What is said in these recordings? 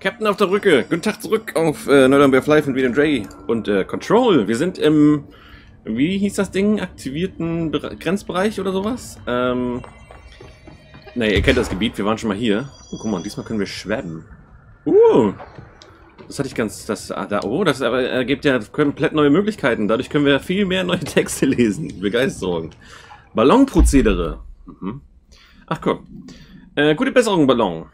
Captain auf der Brücke. Guten Tag zurück auf Neuland Live mit Dre und Control. Wir sind im, wie hieß das Ding, aktivierten Grenzbereich oder sowas? Ne, ihr kennt das Gebiet, wir waren schon mal hier. Oh, guck mal, diesmal können wir schweben. Das hatte ich ganz, das ergibt ja komplett neue Möglichkeiten. Dadurch können wir viel mehr neue Texte lesen. Begeisterung. Ballonprozedere. Ach guck. Gute Besserung, Ballon.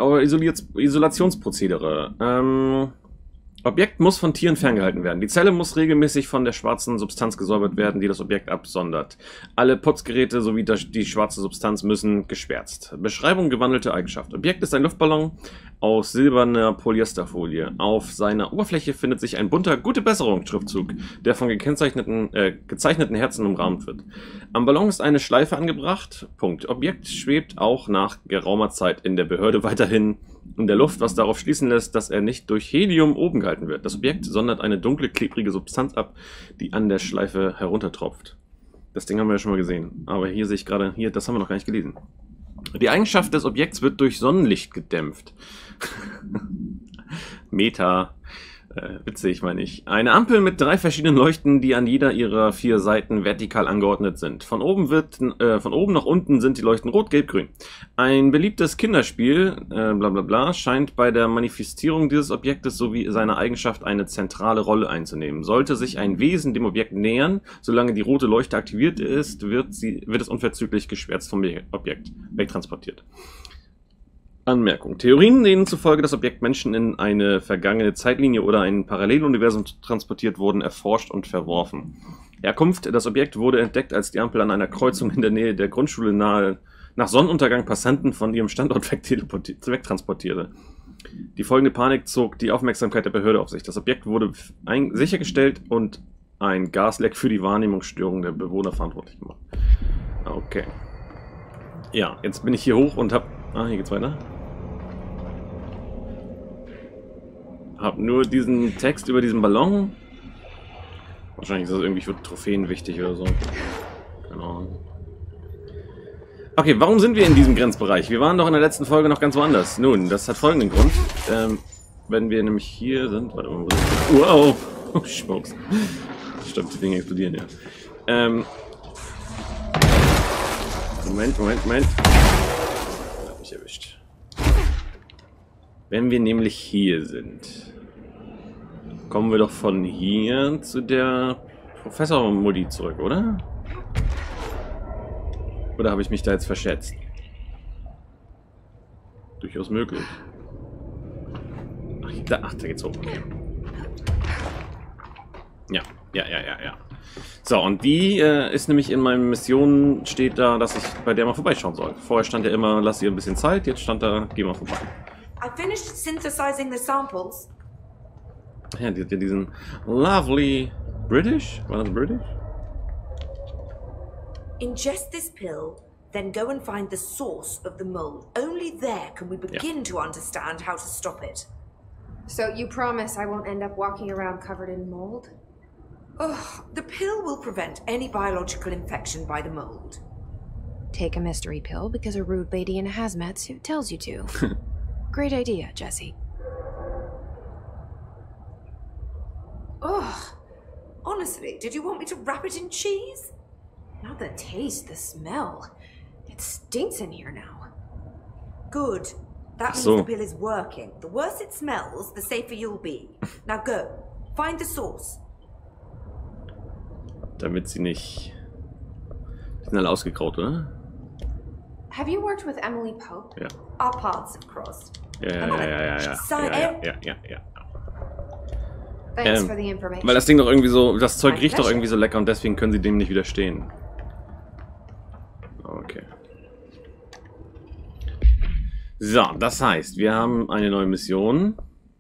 Isolationsprozedere. Objekt muss von Tieren ferngehalten werden. Die Zelle muss regelmäßig von der schwarzen Substanz gesäubert werden, die das Objekt absondert. Alle Putzgeräte sowie die schwarze Substanz müssen geschwärzt. Beschreibung: gewandelte Eigenschaft. Objekt ist ein Luftballon aus silberner Polyesterfolie. Auf seiner Oberfläche findet sich ein bunter Gute Besserung Schriftzug, der von gezeichneten Herzen umrahmt wird. Am Ballon ist eine Schleife angebracht. Punkt. Objekt schwebt auch nach geraumer Zeit in der Behörde weiterhin in der Luft, was darauf schließen lässt, dass er nicht durch Helium oben gehalten wird. Das Objekt sondert eine dunkle, klebrige Substanz ab, die an der Schleife heruntertropft. Das Ding haben wir ja schon mal gesehen. Aber hier sehe ich gerade, hier, das haben wir noch gar nicht gelesen. Die Eigenschaft des Objekts wird durch Sonnenlicht gedämpft. Meta. Witzig, meine ich. Eine Ampel mit 3 verschiedenen Leuchten, die an jeder ihrer 4 Seiten vertikal angeordnet sind. Von oben nach unten sind die Leuchten rot, gelb, grün. Ein beliebtes Kinderspiel, scheint bei der Manifestierung dieses Objektes sowie seiner Eigenschaft eine zentrale Rolle einzunehmen. Sollte sich ein Wesen dem Objekt nähern, solange die rote Leuchte aktiviert ist, wird es unverzüglich geschwärzt vom Objekt wegtransportiert. Anmerkung. Theorien, denen zufolge das Objekt Menschen in eine vergangene Zeitlinie oder ein Paralleluniversum transportiert wurden, erforscht und verworfen. Herkunft: Das Objekt wurde entdeckt, als die Ampel an einer Kreuzung in der Nähe der Grundschule nach Sonnenuntergang Passanten von ihrem Standort wegtransportierte. Die folgende Panik zog die Aufmerksamkeit der Behörde auf sich. Das Objekt wurde sichergestellt und ein Gasleck für die Wahrnehmungsstörung der Bewohner verantwortlich gemacht. Okay. Ja, jetzt bin ich hier hoch und hab... Ah, hier geht's weiter. Hab nur diesen Text über diesen Ballon. Wahrscheinlich ist das irgendwie für Trophäen wichtig oder so. Keine Ahnung. Okay, warum sind wir in diesem Grenzbereich? Wir waren doch in der letzten Folge noch ganz woanders. Nun, das hat folgenden Grund. Wenn wir nämlich hier sind... Warte mal, wow! Oh, Schmucks. Stimmt, die Dinge explodieren, ja. Moment. Hab mich erwischt. Wenn wir nämlich hier sind, kommen wir doch von hier zu der Professor-Modi zurück, oder? Oder habe ich mich da jetzt verschätzt? Durchaus möglich. Ach, da geht's hoch. Okay. Ja. So, und die ist nämlich in meinen Missionen, steht da, dass ich bei der mal vorbeischauen soll. Vorher stand ja immer, lass ihr ein bisschen Zeit, jetzt stand da, geh mal vorbei. I finished synthesizing the samples. Ja, die hat ja diesen lovely British? War das British? Ingest this pill, then go and find the source of the mold. Only there can we begin to understand how to stop it. So you promise I won't end up walking around covered in mold? Ugh, the pill will prevent any biological infection by the mold. Take a mystery pill because a rude lady in a hazmat suit tells you to. Great idea, Jesse. Ugh. Honestly, did you want me to wrap it in cheese? Not the taste, the smell. It stinks in here now. Good. That means the pill is working. The worse it smells, the safer you'll be. Now go. Find the source. Damit sie nicht... Die sind alle ausgegraut, oder? Have you worked with Emily Pope? Ja. Our paths have crossed. Ja. Thanks for the information. Weil das Ding doch irgendwie so... Das Zeug riecht doch irgendwie so lecker und deswegen können sie dem nicht widerstehen. Okay. So, das heißt, wir haben eine neue Mission.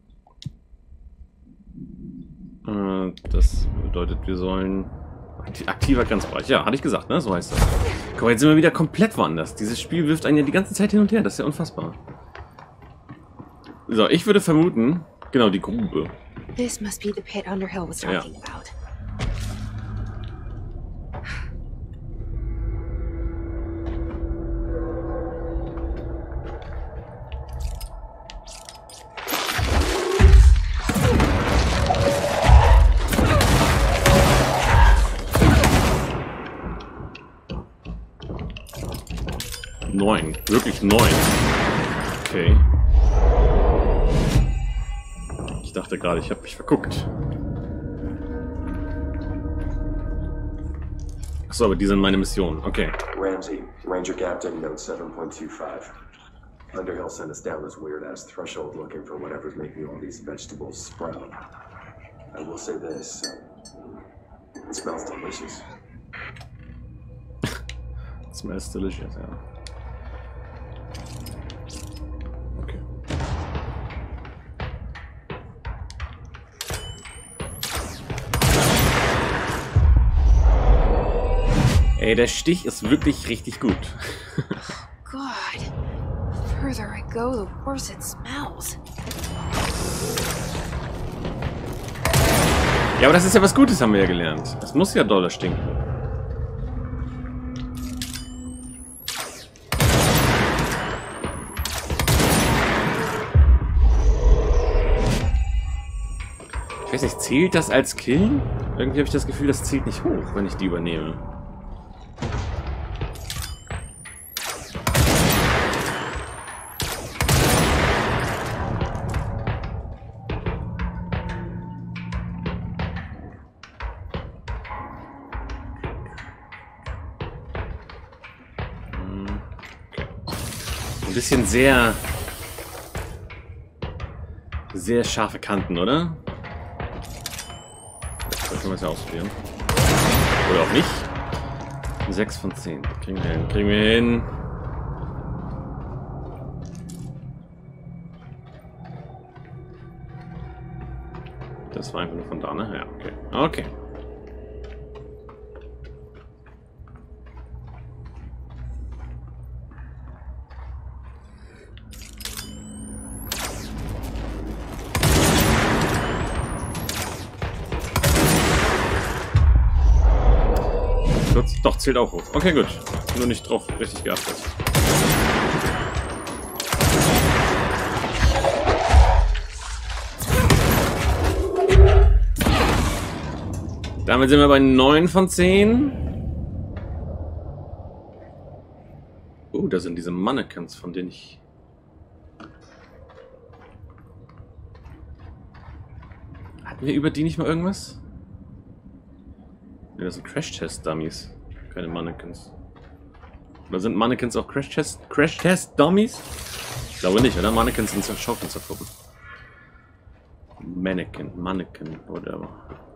Das bedeutet, wir sollen... Aktiver Grenzbereich. Ja, hatte ich gesagt, ne? So heißt das. Guck mal, jetzt sind wir wieder komplett woanders. Dieses Spiel wirft einen ja die ganze Zeit hin und her. Das ist ja unfassbar. So, ich würde vermuten... Genau, die Grube. This must be the pit Underhill was talking about. 9. Wirklich 9. Okay. Ich dachte gerade, ich habe mich verguckt. Achso, aber die sind meine Mission. Okay. Ramsey, Ranger Captain, note 7.25. Underhill sent us down this weird-ass threshold looking for whatever's making all these vegetables sprout. I will say this. It smells delicious. It smells delicious, ja. Okay. Ey, der Stich ist wirklich richtig gut. God. The further I go, the worse it smells. Ja, aber das ist ja was Gutes, haben wir ja gelernt. Es muss ja doller stinken. Ich weiß nicht, zählt das als Killen? Irgendwie habe ich das Gefühl, das zählt nicht hoch, wenn ich die übernehme. Ein bisschen sehr scharfe Kanten, oder? Vielleicht können wir es ja ausprobieren. Oder auch nicht. 6 von 10. Kriegen wir hin. Kriegen wir hin. Das war einfach nur von da, ne? Ja, okay. Okay. Doch, zählt auch hoch. Okay, gut. Nur nicht drauf richtig geachtet. Damit sind wir bei 9 von 10. Da sind diese Mannequins, von denen ich... Hatten wir über die nicht mal irgendwas? Ne, das sind Crash-Test-Dummies. Keine Mannequins. Oder sind Mannequins auch Crash-Test-Dummies? Ich glaube nicht, oder? Mannequins sind Schaufensterpuppen. Mannequin, whatever.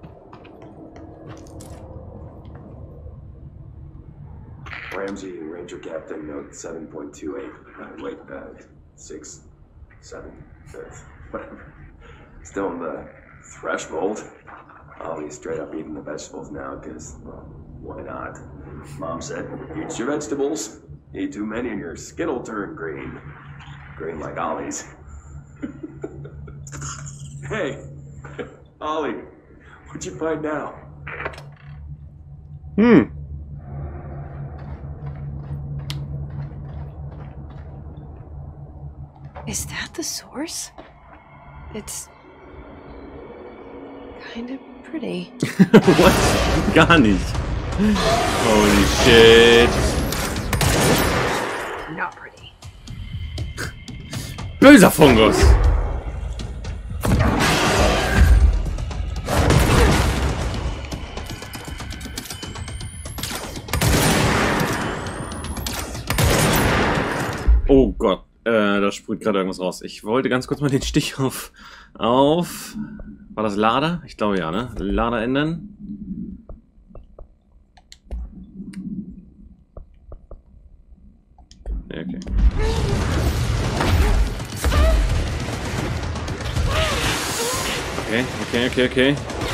Ramsey, Ranger Captain, note 7.28. Wait, 6, 7, whatever. Still in the threshold. I'll be straight up eating the vegetables now, because, well, why not? Mom said, eat your vegetables. Eat too many and your skin will turn green. Green like Ollie's. Hey, Ollie, what'd you find now? Is that the source? It's kind of pretty. What? Gar nicht. Holy shit. Not pretty. Böser Fungus. Oh Gott, da sprüht gerade irgendwas raus. Ich wollte ganz kurz mal den Stich auf... War das Lader? Ich glaube ja, ne? Lader ändern. Ja, okay. Okay.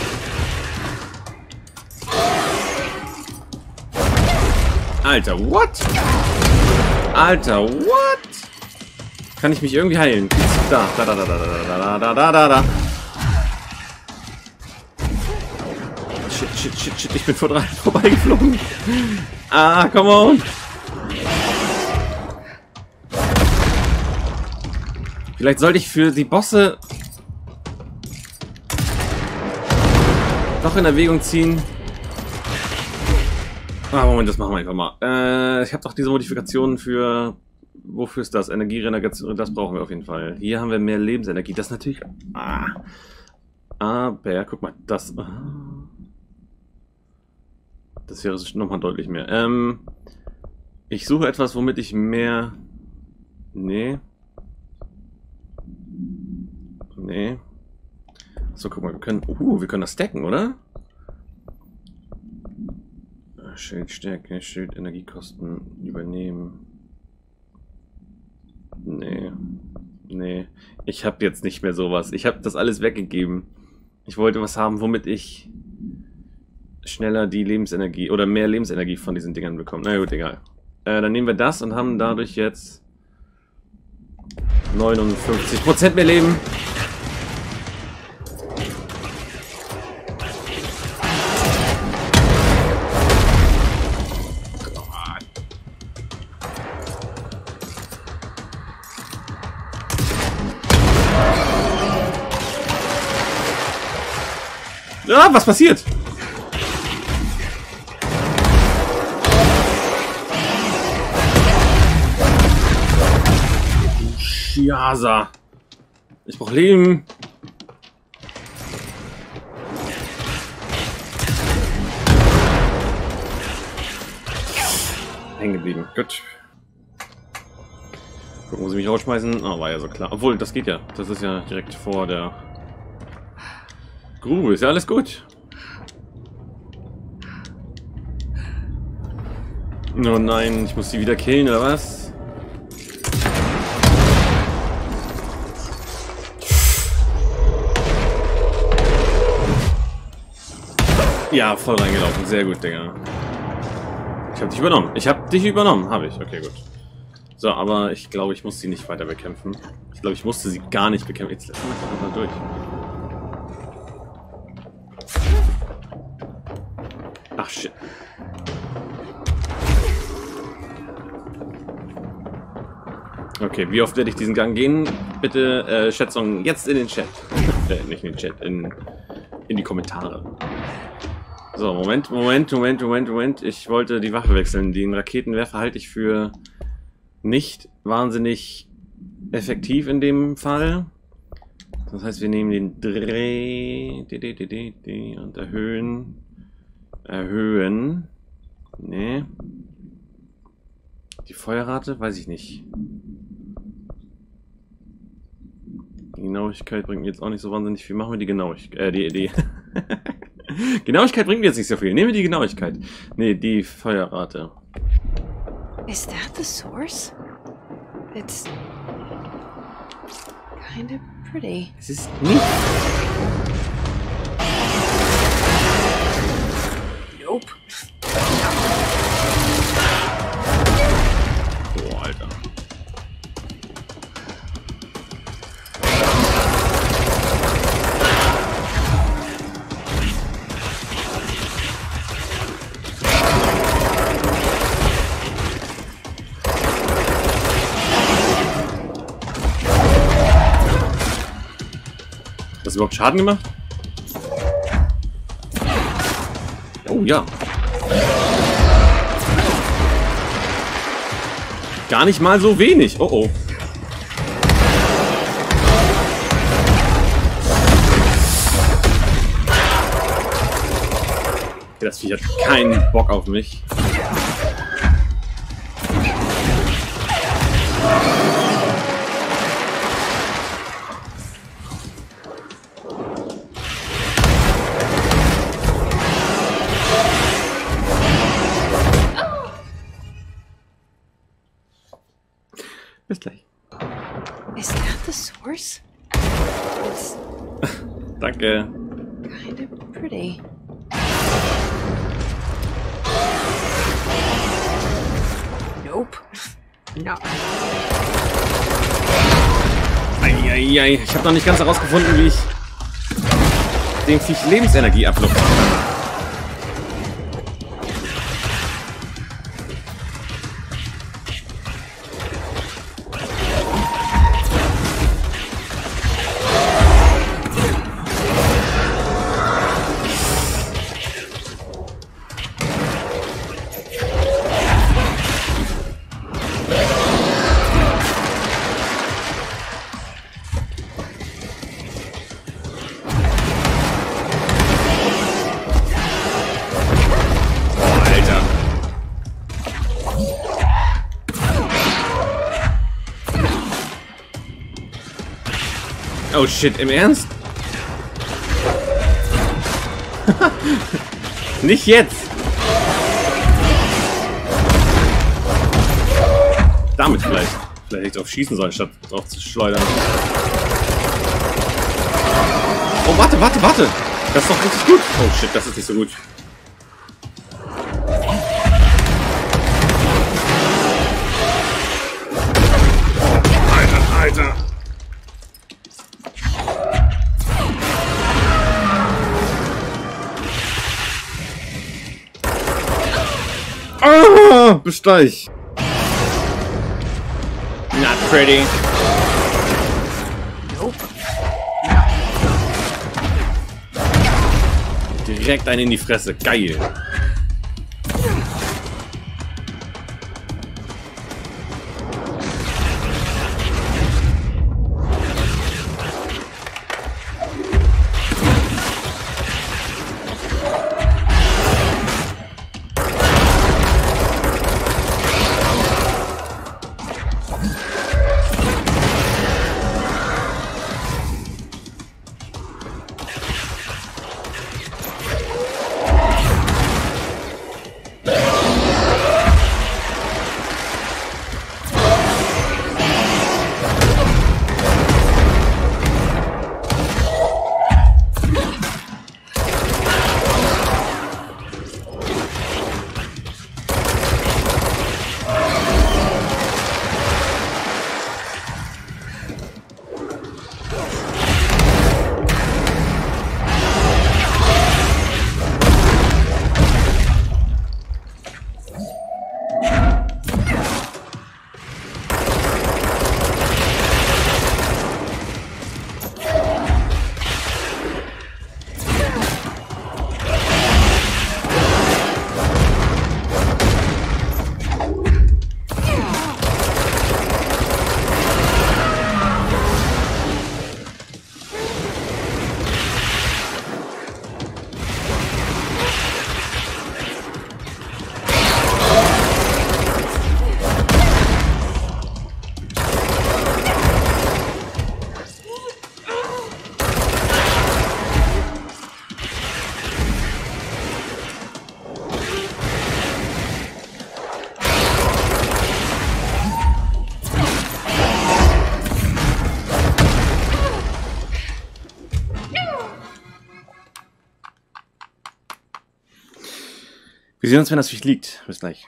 Alter, what? Alter, what? Kann ich mich irgendwie heilen? Da. Shit, ich bin vorbeigeflogen. Ah, come on. Vielleicht sollte ich für die Bosse doch in Erwägung ziehen. Ah, Moment, das machen wir einfach mal. Ich habe doch diese Modifikationen für wofür ist das? Energieregeneration, das brauchen wir auf jeden Fall. Hier haben wir mehr Lebensenergie. Das ist natürlich... Aber, guck mal, das... Das wäre nochmal deutlich mehr. Ich suche etwas, womit ich mehr... Nee. So, guck mal, wir können das stacken, oder? Schildstärke, Schild, Energiekosten übernehmen. Nee. Ich habe jetzt nicht mehr sowas. Ich habe das alles weggegeben. Ich wollte was haben, womit ich schneller die Lebensenergie oder mehr Lebensenergie von diesen Dingern bekomme. Na gut, egal. Dann nehmen wir das und haben dadurch jetzt 59% mehr Leben. Ah, was passiert? Shiasa. Ich brauche Leben. Hängen geblieben. Gut. Gucken, wo sie mich rausschmeißen. Ah, war ja so klar. Obwohl, das geht ja. Das ist ja direkt vor der Grube. Ist ja alles gut. Oh nein, ich muss sie wieder killen, oder was? Ja, voll reingelaufen. Sehr gut, Digga. Ich hab dich übernommen. Habe ich. Okay, gut. So, aber ich glaube, ich muss sie nicht weiter bekämpfen. Ich glaube, ich musste sie gar nicht bekämpfen. Jetzt lassen wir einfach mal durch. Ach, shit. Okay, wie oft werde ich diesen Gang gehen? Bitte Schätzung jetzt in den Chat. Nicht in den Chat, in die Kommentare. So, Moment. Ich wollte die Waffe wechseln. Den Raketenwerfer halte ich für nicht wahnsinnig effektiv in dem Fall. Das heißt, wir nehmen den Dreh und erhöhen. Nee. Die Feuerrate? Weiß ich nicht. Die Genauigkeit bringt mir jetzt auch nicht so wahnsinnig viel. Machen wir die Genauigkeit. Die Genauigkeit bringt mir jetzt nicht so viel. Nehmen wir die Genauigkeit. Nee, die Feuerrate. Is that the source? It's kind of pretty. Es ist nicht. Nope. Oh, Alter. Hast du überhaupt Schaden gemacht? Oh ja. Gar nicht mal so wenig. Oh oh. Das Vieh hat keinen Bock auf mich. Bis gleich. Is that the source? It's Danke. kind of pretty. Nope. No. Eieiei. Ich habe noch nicht ganz herausgefunden, wie ich dem Viech Lebensenergie ablupfen kann. Oh shit, im Ernst? Nicht jetzt! Damit vielleicht. Vielleicht hätte ich drauf schießen sollen, statt drauf zu schleudern. Oh, warte! Das ist doch richtig gut. Oh shit, das ist nicht so gut. Alter! Ah, Besteich! Not pretty. Nope. Direkt einen in die Fresse. Geil. Wir sehen uns, wenn das Viech liegt. Bis gleich.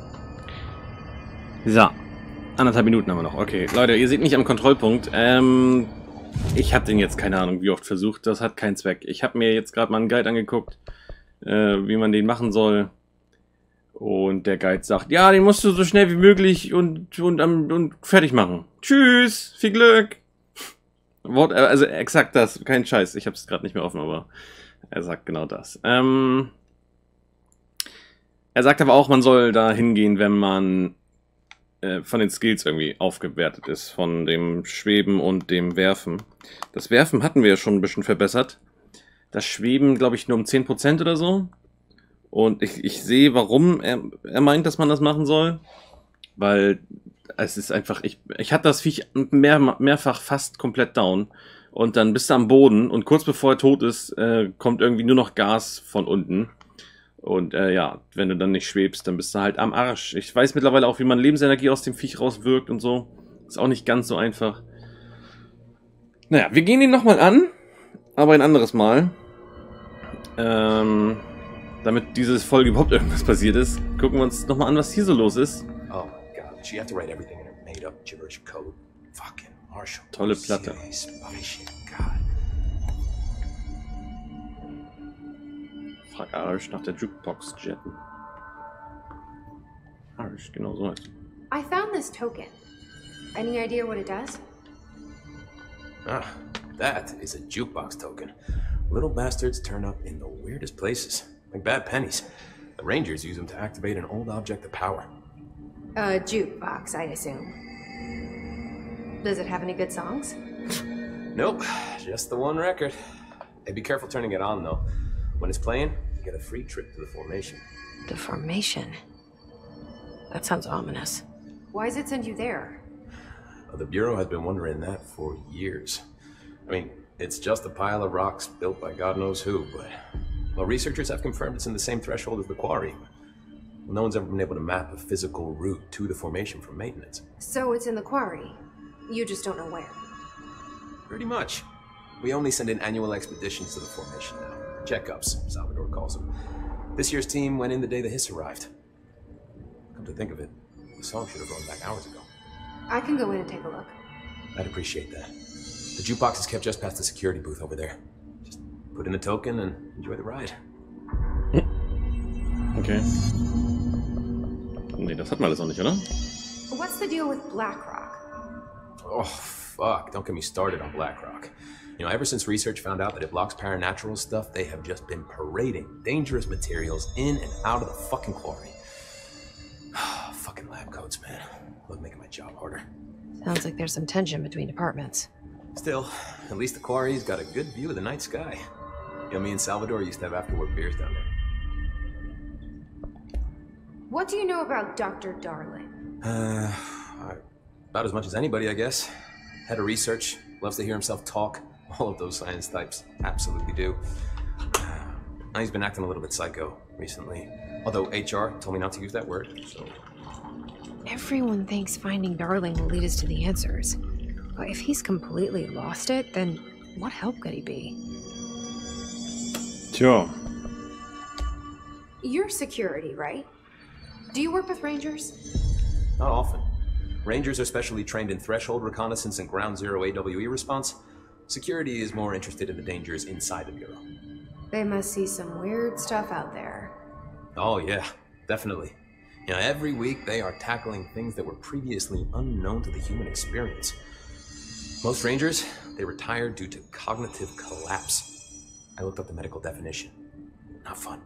So. 1,5 Minuten haben wir noch. Okay, Leute, ihr seht mich am Kontrollpunkt. Ich habe den jetzt, keine Ahnung, wie oft versucht. Das hat keinen Zweck. Ich habe mir jetzt gerade mal einen Guide angeguckt, wie man den machen soll. Und der Guide sagt, ja, den musst du so schnell wie möglich und fertig machen. Tschüss, viel Glück. Also exakt das, kein Scheiß. Ich habe es gerade nicht mehr offen, aber er sagt genau das. Er sagt aber auch, man soll da hingehen, wenn man von den Skills irgendwie aufgewertet ist, von dem Schweben und dem Werfen. Das Werfen hatten wir ja schon ein bisschen verbessert. Das Schweben, glaube ich, nur um 10% oder so. Und ich sehe, warum er meint, dass man das machen soll. Weil es ist einfach, ich hatte das Viech mehrfach fast komplett down. Und dann bist du am Boden und kurz bevor er tot ist, kommt irgendwie nur noch Gas von unten. Und ja, wenn du dann nicht schwebst, dann bist du halt am Arsch. Ich weiß mittlerweile auch, wie man Lebensenergie aus dem Viech rauswirkt und so. Ist auch nicht ganz so einfach. Naja, wir gehen ihn nochmal an, aber ein anderes Mal. Damit diese Folge überhaupt irgendwas passiert ist, gucken wir uns nochmal an, was hier so los ist. Oh my god, she had to write everything in her made-up gibberish code. Fucking Marshall. Tolle Platte. Frag Arish nach der Jukebox jetten. Arish, genau so heißt. I found this token. Any idea what it does? Ah, that is a jukebox token. Little bastards turn up in the weirdest places, like bad pennies. The Rangers use them to activate an old object of power. A jukebox, I assume. Does it have any good songs? Nope, just the one record. Hey, be careful turning it on, though. When it's playing, you get a free trip to the Formation. The Formation? That sounds ominous. Why does it send you there? The Bureau has been wondering that for years. I mean, it's just a pile of rocks built by God knows who, but... Well, researchers have confirmed it's in the same threshold as the quarry. Well, no one's ever been able to map a physical route to the formation for maintenance. So it's in the quarry. You just don't know where. Pretty much. We only send in annual expeditions to the formation now. Checkups, Salvador calls them. This year's team went in the day the hiss arrived. Come to think of it, the song should have gone back hours ago. I can go in and take a look. I'd appreciate that. The jukebox is kept just past the security booth over there. Just put in a token and enjoy the ride. Okay. Nee, das hatten wir alles noch nicht, oder? What's the deal with Blackrock? Oh, fuck. Don't get me started on Blackrock. You know, ever since research found out that it blocks paranatural stuff, they have just been parading dangerous materials in and out of the fucking quarry. Fucking lab coats, man. Love making my job harder. Sounds like there's some tension between departments. Still, at least the quarry's got a good view of the night sky. You know, me and Salvador used to have after-work beers down there. What do you know about Dr. Darling? About as much as anybody, I guess. Head of research, loves to hear himself talk. All of those science types absolutely do. Now he's been acting a little bit psycho recently. Although HR told me not to use that word, so... Everyone thinks finding Darling will lead us to the answers. But if he's completely lost it, then what help could he be? Tja. You're security, right? Do you work with Rangers? Not often. Rangers are specially trained in threshold reconnaissance and ground zero AWE response. Security is more interested in the dangers inside the Bureau. They must see some weird stuff out there. Oh yeah, definitely. You know, every week they are tackling things that were previously unknown to the human experience. Most Rangers, they retired due to cognitive collapse. I looked up the medical definition. Not fun.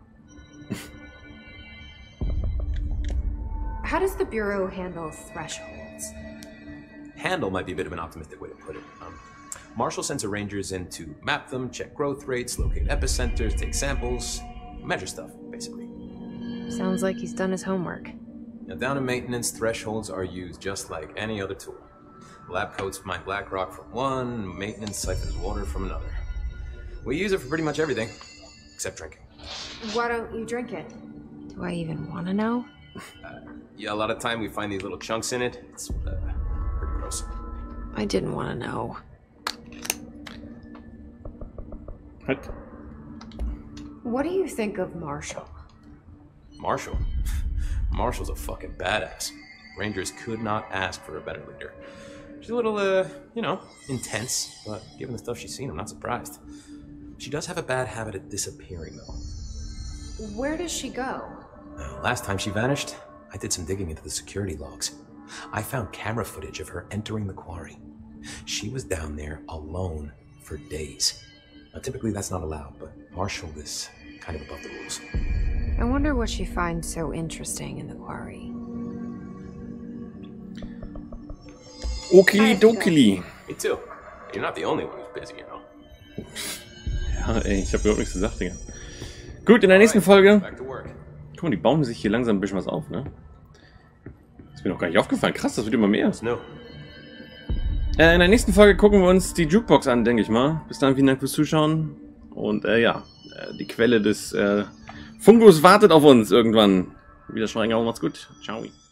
How does the Bureau handle thresholds? Handle might be a bit of an optimistic way to put it. Marshall sends her Rangers in to map them, check growth rates, locate epicenters, take samples, measure stuff, basically. Sounds like he's done his homework. Now, down in maintenance, thresholds are used just like any other tool. Lab coats mine Blackrock from one, maintenance siphons water from another. We use it for pretty much everything, except drinking. Why don't you drink it? Do I even want to know? Yeah, a lot of time we find these little chunks in it. It's pretty gross. I didn't want to know. Halt. What do you think of Marshall? Marshall? Marshall's a fucking badass. Rangers could not ask for a better leader. She's a little, you know, intense, but given the stuff she's seen, I'm not surprised. She does have a bad habit of disappearing, though. Where does she go? Last time she vanished, I did some digging into the security logs. I found camera footage of her entering the quarry. She was down there alone for days. Now, typically that's not allowed, but Marshall is kind of above the rules. I wonder what she finds so interesting in the quarry. Okili-dokili. Me too. You're not the only one who's busy, you know. Ja, ey, ich habe überhaupt nichts gesagt, Digga. Gut, in der nächsten Folge... Guck mal, die bauen sich hier langsam ein bisschen was auf, ne? Das ist mir noch gar nicht aufgefallen. Krass, das wird immer mehr. No. In der nächsten Folge gucken wir uns die Jukebox an, denke ich mal. Bis dann, vielen Dank fürs Zuschauen. Und ja, die Quelle des Fungus wartet auf uns irgendwann. Wieder Schweigau, macht's gut. Ciao.